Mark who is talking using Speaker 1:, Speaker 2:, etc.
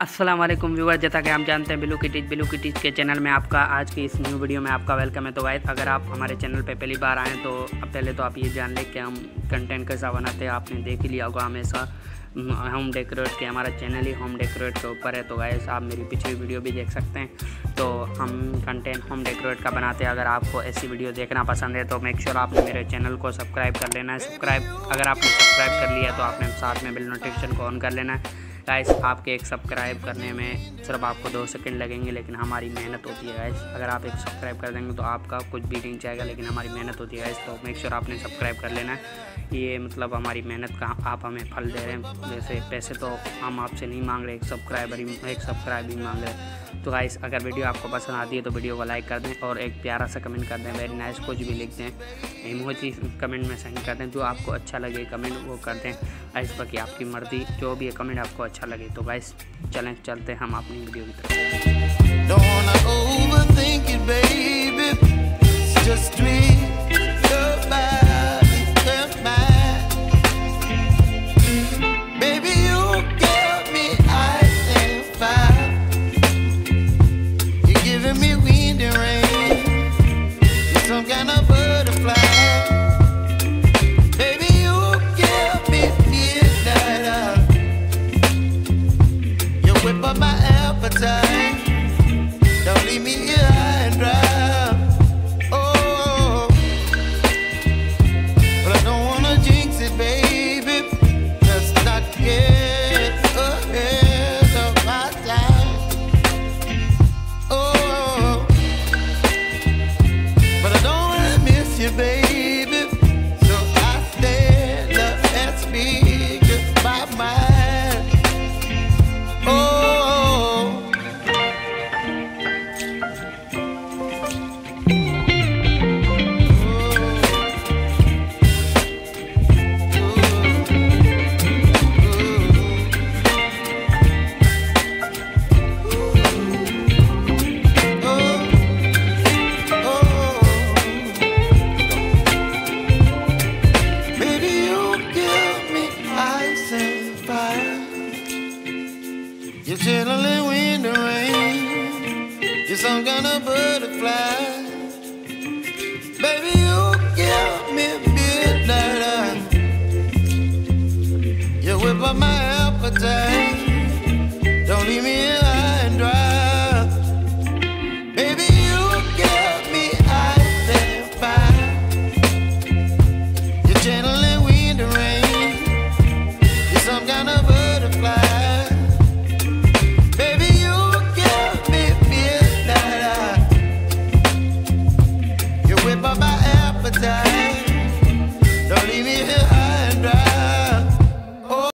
Speaker 1: अस्सलाम वालेकुम व्यूअर, जैसा कि हम जानते हैं बिलू किटीज के चैनल में आपका आज की इस न्यू वीडियो में आपका वेलकम है। तो गाइस, अगर आप हमारे चैनल पे पहली बार आएँ तो पहले तो आप ये जान लें कि हम कंटेंट कैसा बनाते हैं। आपने देख ही लिया होगा, हमेशा होम डेकोरेट के हमारा चैनल ही होम डेकोरेट के ऊपर है। तो गाइस, आप मेरी पिछली वीडियो भी देख सकते हैं। तो हम कंटेंट होम डेकोरेट का बनाते हैं। अगर आपको ऐसी वीडियो देखना पसंद है तो मेक श्योर आपने मेरे चैनल को सब्सक्राइब कर लेना है। अगर आपने सब्सक्राइब कर लिया तो आपने साथ में बेल नोटिफिकेशन को ऑन कर लेना है। गाइस, आपके एक सब्सक्राइब करने में सिर्फ आपको 2 सेकंड लगेंगे, लेकिन हमारी मेहनत होती है गाइस। अगर आप एक सब्सक्राइब कर देंगे तो आपका कुछ भी नहीं चाहेगा, लेकिन हमारी मेहनत होती है गाइस। तो मेक श्योर आपने सब्सक्राइब कर लेना है। ये मतलब हमारी मेहनत का आप हमें फल दे रहे हैं। जैसे पैसे तो हम आपसे नहीं मांग रहे, एक सब्सक्राइब ही मांग रहे हैं। तो गाइस, अगर वीडियो आपको पसंद आती है तो वीडियो को लाइक कर दें और एक प्यारा सा कमेंट कर दें। वेरी नाइस कुछ भी लिख दें, इमोजी कमेंट में सेंड कर दें। जो आपको अच्छा लगे कमेंट वो कर दें। इस पर कि आपकी मर्जी, जो भी है कमेंट आपको अच्छा लगे। तो गाइस, चलते हम अपनी वीडियो की
Speaker 2: Don't leave me here high and dry. Oh, but I don't wanna jinx it, baby. Let's not get ahead of my time. Oh, but I don't wanna miss you, baby. So I stand up and speak my mind. Oh. You're chilling wind and rain. You're some kind of butterfly. Baby, you give me midnight. You whip up my appetite. Don't leave me here high and dry. Baby, you give me ice and fire. You're channeling wind and rain. You're some kind of butterfly. Whip up my appetite.